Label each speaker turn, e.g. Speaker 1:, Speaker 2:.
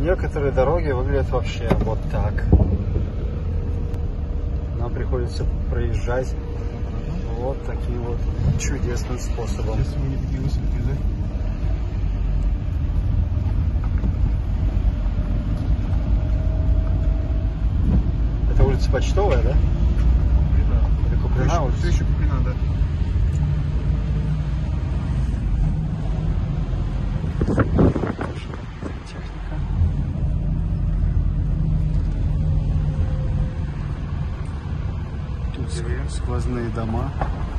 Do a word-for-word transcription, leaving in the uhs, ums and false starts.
Speaker 1: Некоторые дороги выглядят вообще вот так. Нам приходится проезжать вот таким вот чудесным способом.
Speaker 2: Сейчас мы не такие высокие, да?
Speaker 1: Это улица Почтовая, да?
Speaker 2: Куприна.
Speaker 1: Это Куприна
Speaker 2: Все,
Speaker 1: улица?
Speaker 2: все еще Куприна, да.
Speaker 1: Техника. Тут сквозные дома.